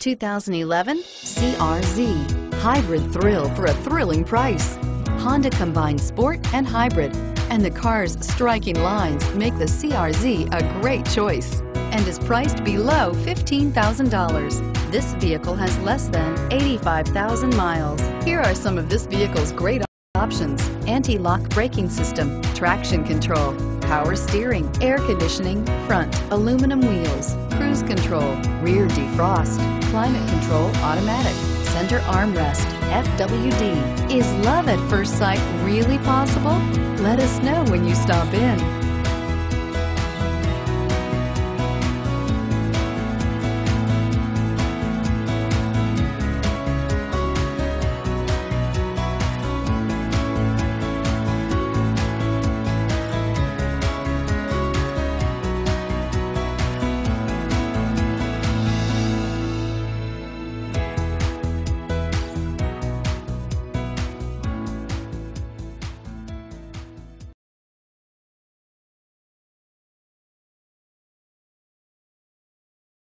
2011 CRZ. Hybrid thrill for a thrilling price. Honda combines sport and hybrid, and the car's striking lines make the CRZ a great choice and is priced below $15,000. This vehicle has less than 85,000 miles. Here are some of this vehicle's great options: anti-lock braking system, traction control, power steering, air conditioning, front aluminum wheels, cruise control, rear defrost, climate control automatic, center armrest, FWD. Is love at first sight really possible? Let us know when you stop in.